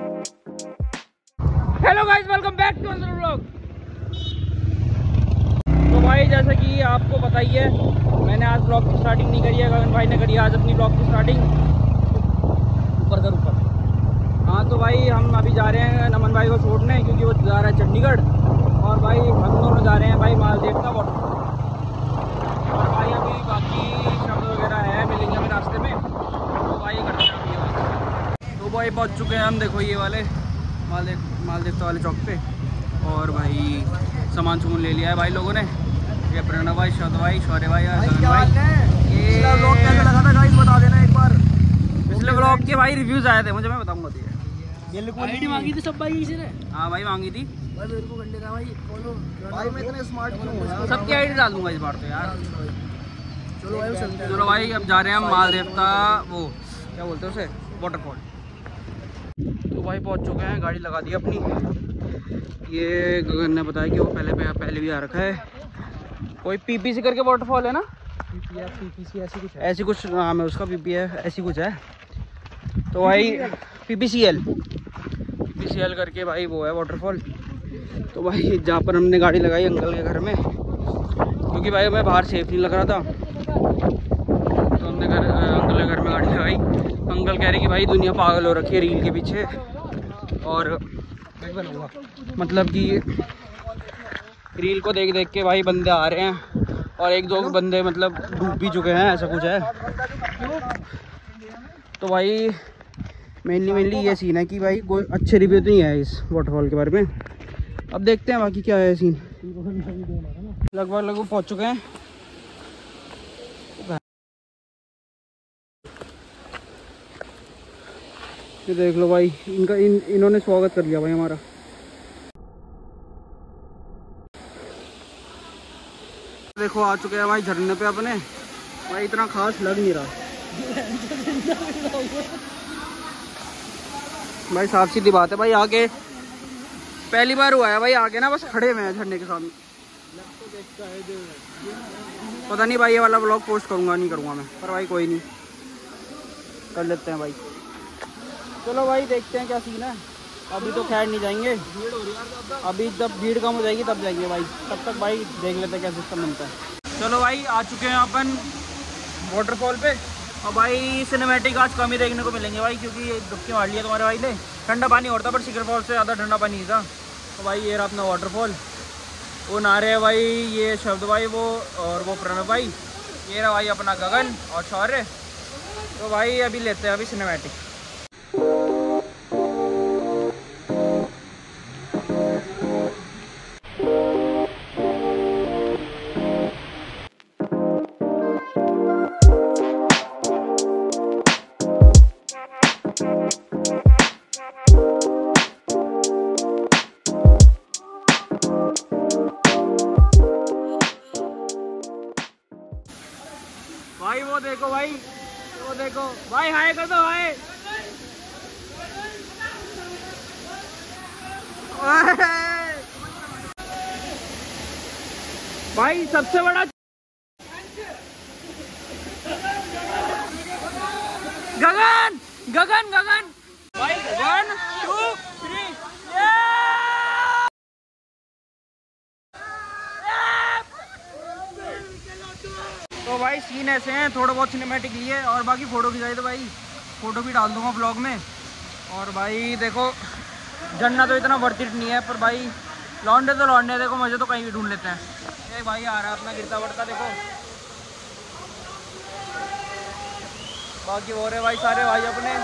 Hello guys, welcome back to another vlog. तो भाई जैसा कि आपको पता ही है, मैंने आज ब्लॉग की स्टार्टिंग नहीं करी है, गगन भाई ने करी आज अपनी ब्लॉग की स्टार्टिंग। ऊपर। हाँ तो भाई हम अभी जा रहे हैं नमन भाई को छोड़ने, क्योंकि वो जा रहा है चंडीगढ़। और भाई हम दोनों जा रहे हैं भाई मालदीव का वाटर। और भाई अभी बाकी शब्द वगैरह है, मिलेंगे हमें रास्ते में। तो भाई करते हैं अभी। तो भाई पहुँच चुके हैं हम, देखो ये वाले मालदीव वाले चौक पे। और भाई सामान सुमन ले लिया है भाई लोगों ने। ये प्रणव भाई, शौर्य भाई, शौर्य भाई और गगन भाई। ये ब्लॉग कैसा लगा था गाइस, बता देना एक बार। पिछले ब्लॉग के भाई रिव्यूज आए थे मुझे, मैं बताऊंगा। ये आईडी मांगी थी सब भाई इसी ने। हाँ भाई मांगी थी भाई, मेरे को कर लेना भाई फॉलो। भाई मैं इतने स्मार्ट क्यों हूं यार? सबकी आईडी डाल दूंगा इस बार तो यार। चलो भाई चलते हैं। चलो भाई अब जा रहे हैं हम मालदीव का, वो क्या बोलते हैं उसे, वाटरफॉल। तो भाई पहुंच चुके हैं, गाड़ी लगा दी अपनी। ये गगन ने बताया कि वो पहले भी आ रखा है। कोई पीपीसी करके वाटरफॉल है ना, पीपीसी ऐसी कुछ नाम है उसका, पीपीएफ ऐसी कुछ है। तो भाई पीपीसीएल करके भाई वो है वाटरफॉल। तो भाई जहाँ पर हमने गाड़ी लगाई अंकल के घर में, क्योंकि भाई हमें बाहर सेफ नहीं लग रहा था, तो हमने अंकल के घर में गाड़ी लगाई। अंकल कह रहे कि भाई दुनिया पागल हो रखी है रील के पीछे, और मतलब कि रील को देख देख के भाई बंदे आ रहे हैं, और एक दो बंदे मतलब डूब भी चुके हैं, ऐसा कुछ है। तो भाई मेनली ये सीन है कि भाई कोई अच्छे रिव्यू नहीं है इस वाटरफॉल के बारे में। अब देखते हैं बाकी क्या है सीन। लगभग पहुंच चुके हैं। ये देख लो भाई, इन्होंने स्वागत कर लिया भाई हमारा। देखो आ चुके हैं भाई झरने पे अपने। भाई इतना खास लग नहीं रहा भाई, साफ सीधी बात है भाई। आगे पहली बार हुआ है भाई, आगे ना बस खड़े हुए हैं झरने के सामने। पता नहीं भाई ये वाला ब्लॉग पोस्ट करूंगा नहीं करूंगा मैं, पर भाई कोई नहीं, कर लेते हैं भाई। चलो भाई देखते हैं क्या सीन है। अभी तो खैर नहीं जाएंगे, अभी जब भीड़ कम हो जाएगी तब जाएंगे भाई। तब तक भाई देख लेते हैं क्या सिस्टम बनता है। चलो भाई आ चुके हैं अपन वाटरफॉल पे। और भाई सिनेमैटिक आज कम ही देखने को मिलेंगे भाई, क्योंकि डुबकी मार लिया तुम्हारे भाई ने। ठंडा पानी और था, पर शिखर फॉल से ज़्यादा ठंडा पानी था। तो भाई ये रहा अपना वाटरफॉल। वो नारे है भाई, ये शब्द भाई वो, और वो प्रणव भाई। ये रहा भाई अपना गगन और शौर्य। तो भाई अभी लेते हैं अभी सिनेमैटिक। भाई वो देखो भाई, वो देखो भाई, हाय कर दो हाय। भाई सबसे बड़ा गगन गगन गगन भाई, 1 2 3 तो भाई सीन ऐसे हैं, थोड़ा बहुत सिनेमैटिक लिए और बाकी फ़ोटो खिंचाई। तो भाई फ़ोटो भी डाल दूंगा ब्लॉग में। और भाई देखो झरना तो इतना वर्थ इट नहीं है, पर भाई लौंडे तो लौंडे, देखो मज़े तो कहीं भी ढूंढ लेते हैं। ये भाई आ रहा है अपना गिरता बढ़ता, देखो बाकी हो रहे भाई सारे भाई अपने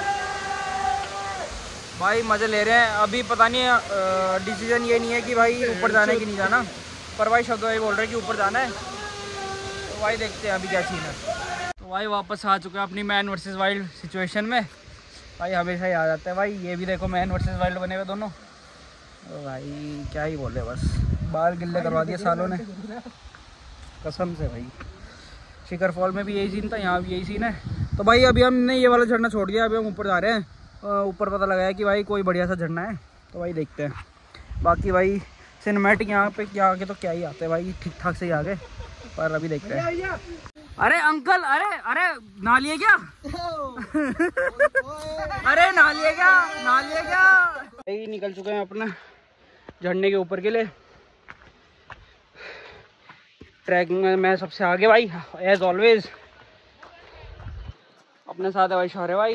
भाई मज़े ले रहे हैं। अभी पता नहीं डिसीजन ये नहीं है कि भाई ऊपर जाना है कि नहीं जाना, पर भाई शब्द भाई बोल रहे हैं कि ऊपर जाना है। तो भाई देखते हैं अभी क्या सीन है। तो भाई वापस आ चुके हैं अपनी मैन वर्सेस वाइल्ड सिचुएशन में। भाई हमेशा ही आ जाता है भाई, ये भी देखो मैन वर्सेस वाइल्ड बने हुए दोनों। तो भाई क्या ही बोले, बस बाल गिल्ले करवा दिए सालों ने कसम से भाई। शिखर फॉल में भी यही सीन था, यहाँ भी यही सीन है। तो भाई अभी हमने ये वाला झरना छोड़ दिया, अभी हम ऊपर जा रहे हैं। ऊपर पता लगा है कि भाई कोई बढ़िया सा झरना है, तो भाई देखते हैं। बाकी भाई सिनेमैटिक यहाँ पे क्या आगे तो क्या ही आते हैं भाई, ठीक ठाक से ही आगे, पर अभी देखते हैं। अरे अंकल, अरे नहा लिए क्या? अरे नहा लिए क्या? भाई निकल चुके हैं अपना झरने के ऊपर के लिए। ट्रैकिंग में मैं सबसे आगे भाई, एज ऑलवेज। अपने साथ है भाई शौर्य भाई,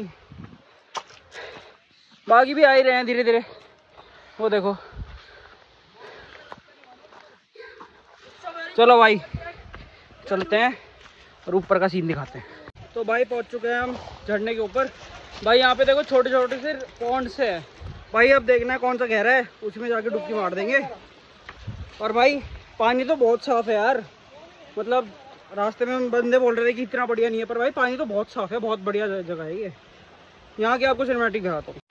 बाकी भी आ ही रहे हैं धीरे धीरे। वो देखो, चलो भाई चलते हैं और ऊपर का सीन दिखाते हैं। तो भाई पहुंच चुके हैं हम झरने के ऊपर। भाई यहाँ पे देखो छोटे छोटे से पॉन्ड से है भाई। अब देखना है कौन सा गहरा है, उसमें जाके डुबकी मार देंगे। और भाई पानी तो बहुत साफ़ है यार, मतलब रास्ते में बंदे बोल रहे थे कि इतना बढ़िया नहीं है, पर भाई पानी तो बहुत साफ़ है, बहुत बढ़िया जगह है ये। यहाँ की आपको सिनेमैटिक दिखाता हूँ।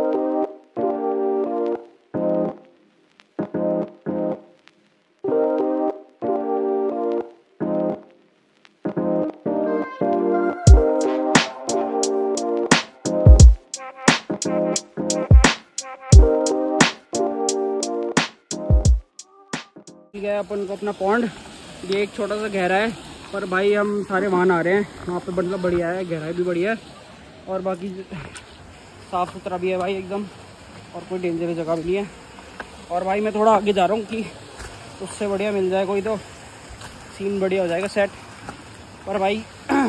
है अपन को अपना पॉन्ड, ये एक छोटा सा गहरा है, पर भाई हम सारे वहाँ आ रहे हैं। वहाँ पे मतलब बढ़िया है, गहराई भी बढ़िया है और बाकी साफ़ सुथरा भी है भाई एकदम, और कोई डेंजरस जगह भी नहीं है। और भाई मैं थोड़ा आगे जा रहा हूँ कि उससे बढ़िया मिल जाए कोई तो सीन बढ़िया हो जाएगा सेट। पर भाई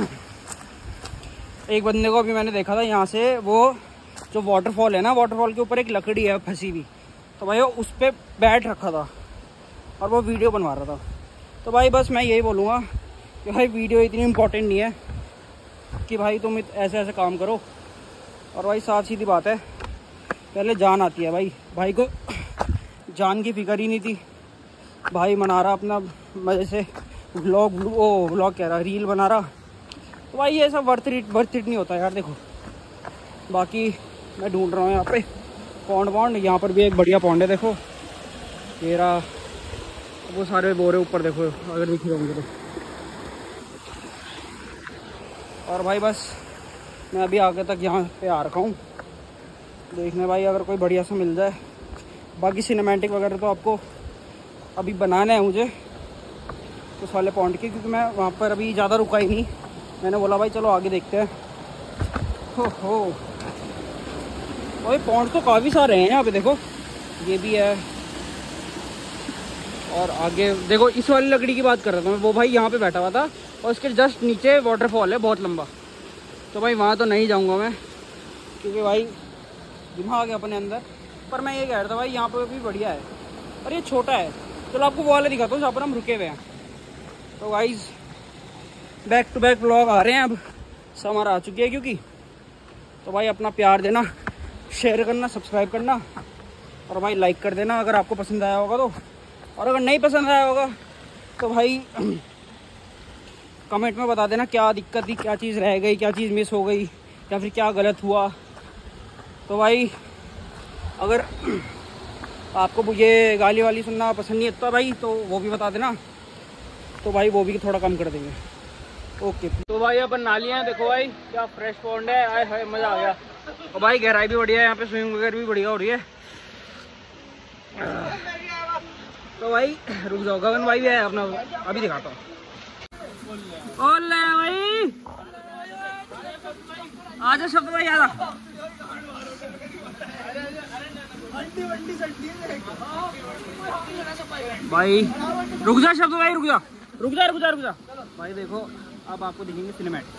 एक बंदे को अभी मैंने देखा था यहाँ से, वो जो वाटरफॉल है ना, वाटरफॉल के ऊपर एक लकड़ी है फंसी हुई, तो भाई वो उस पर बैठ रखा था और वो वीडियो बनवा रहा था। तो भाई बस मैं यही बोलूँगा कि भाई वीडियो इतनी इम्पोर्टेंट नहीं है कि भाई तुम ऐसे ऐसे काम करो। और भाई साफ सीधी बात है, पहले जान आती है भाई। भाई को जान की फिक्र ही नहीं थी, भाई मना रहा अपना मज़े से व्लॉग कह रहा, रील बना रहा। तो भाई ये सब वर्थ इट नहीं होता यार। देखो बाकी मैं ढूंढ रहा हूँ यहाँ पे पॉन्ड। यहाँ पर भी एक बढ़िया पॉन्ड है, देखो ये रहा। वो सारे बोरे ऊपर देखो अगर दिख रहे होंगे तो। और भाई बस मैं अभी आगे तक यहाँ पे आ रखा हूँ देखने भाई, अगर कोई बढ़िया सा मिल जाए। बाकी सिनेमैटिक वगैरह तो आपको अभी बनाना है मुझे उस वाले पॉन्ड की, क्योंकि मैं वहाँ पर अभी ज़्यादा रुका ही नहीं। मैंने बोला भाई चलो आगे देखते हैं। हो भाई पॉन्ड तो काफ़ी सारे हैं यहाँ पे, देखो ये भी है। और आगे देखो, इस वाली लकड़ी की बात कर रहा था मैं, वो भाई यहाँ पे बैठा हुआ था और उसके जस्ट नीचे वाटरफॉल है बहुत लंबा। तो भाई वहाँ तो नहीं जाऊँगा मैं, क्योंकि भाई दिमाग है अपने अंदर। पर मैं ये कह रहा था भाई यहाँ पे भी बढ़िया है, और ये छोटा है। चलो आपको वो वाला दिखाता हूँ जहाँ पर हम रुके हुए हैं। तो guys back to back vlog आ रहे हैं, अब समर आ चुकी है क्योंकि। तो भाई अपना प्यार देना, शेयर करना, सब्सक्राइब करना और भाई लाइक कर देना अगर आपको पसंद आया होगा तो। और अगर नहीं पसंद आया होगा तो भाई कमेंट में बता देना क्या दिक्कत थी, क्या चीज़ रह गई, क्या चीज़ मिस हो गई, या फिर क्या गलत हुआ। तो भाई अगर आपको ये गाली वाली सुनना पसंद नहीं है भाई, तो वो भी बता देना, तो भाई वो भी थोड़ा कम कर देंगे। ओके। तो भाई अपन नाली हैं, देखो भाई क्या फ्रेश पॉन्ड है, आए हाय मज़ा आ गया। और भाई गहराई भी बढ़िया है, यहाँ पे स्विमिंग वगैरह भी बढ़िया हो रही है। तो भाई रुक जाओ, गगन भाई भी है अपना, अभी दिखाता हूँ। ओले भाई आजा शब्द भाई, आजा भाई। रुक जा शब्द भाई, रुक जा भाई। देखो अब आपको दिखेंगे सिनेमैटिक।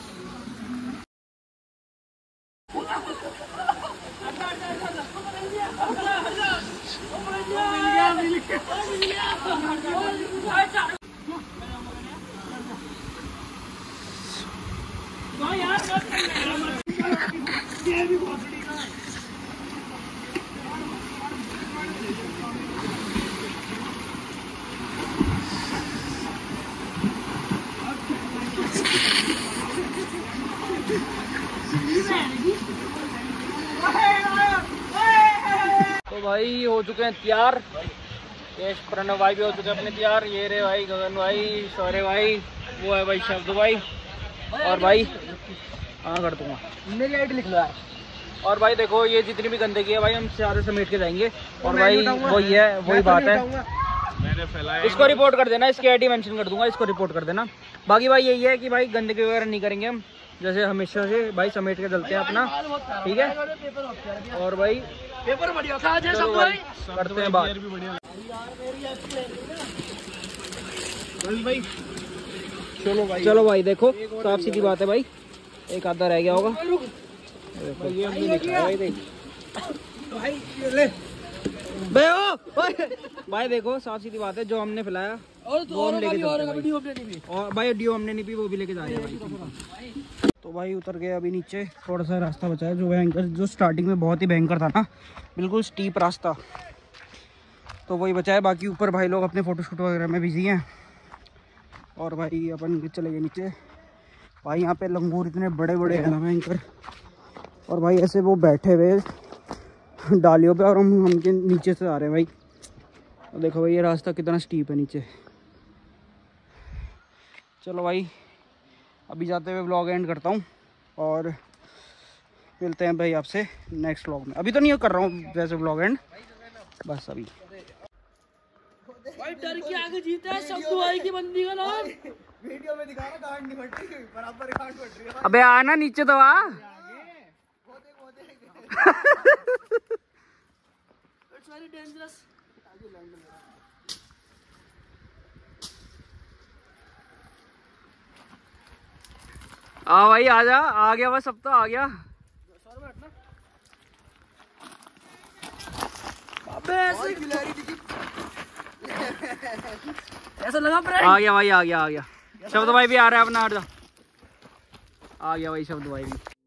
तो भाई हो चुके हैं तैयार, ये प्रणव भाई भी हो चुके हैं अपने तैयार। ये रे भाई गगन भाई, शौर्य भाई, वो है भाई शब्द भाई, और भाई हाँ कर दूंगा, मेरी आईडी लिख लो यार। और भाई देखो ये जितनी भी गंदगी है भाई हम सारे समेट के जाएंगे। और भाई वही है, वही बात है, इसको रिपोर्ट कर देना, इसकी आईडी मेंशन कर दूंगा, इसको रिपोर्ट कर देना। बाकी भाई यही है कि भाई गंदगी वगैरह नहीं करेंगे हम, जैसे हमेशा से भाई समेट के चलते हैं अपना, ठीक है। और भाई पेपर बढ़िया था आज चलो भाई करते हैं बात। चलो भाई देखो साफ सीधी बात है भाई, एक आधा रह गया होगा भाई देखो साफ सीधी बात है, जो हमने खिलाया वो हम लेके और भाई डियो हमने नहीं पी, वो भी लेके जा रहे हैं भाई। तो भाई उतर गए अभी नीचे, थोड़ा सा रास्ता बचा है जो भयंकर, जो स्टार्टिंग में बहुत ही भयंकर था ना, बिल्कुल स्टीप रास्ता, तो वही बचा है। बाकी ऊपर भाई लोग अपने फोटोशूट वगैरह में बिजी हैं। और भाई अपन चले गए नीचे। भाई यहाँ पे लंगूर इतने बड़े बड़े हैं ना भयंकर, और भाई ऐसे वो बैठे हुए डालियों पे, और हम उनके नीचे से आ रहे हैं भाई। और देखो भाई ये रास्ता कितना स्टीप है नीचे। चलो भाई अभी जाते हुए व्लॉग एंड करता हूँ, और मिलते हैं भाई आपसे नेक्स्ट व्लॉग में। अभी तो नहीं कर रहा हूँ वैसे व्लॉग एंड, बस अभी भाई डर के आगे जीता है सब दुआई की बंदी का नाम। वीडियो में दिखा रहा गांड नहीं फट रही, बराबर गांड फट रही है। अबे आना नीचे तो आ। It's very dangerous. आ भाई आजा, आ गया बस, अब तो आ गया। ऐसा लगा आ गया भाई, आ गया शब्द भाई भी आ रहा है अपना, आ गया भाई शब्द भाई भी।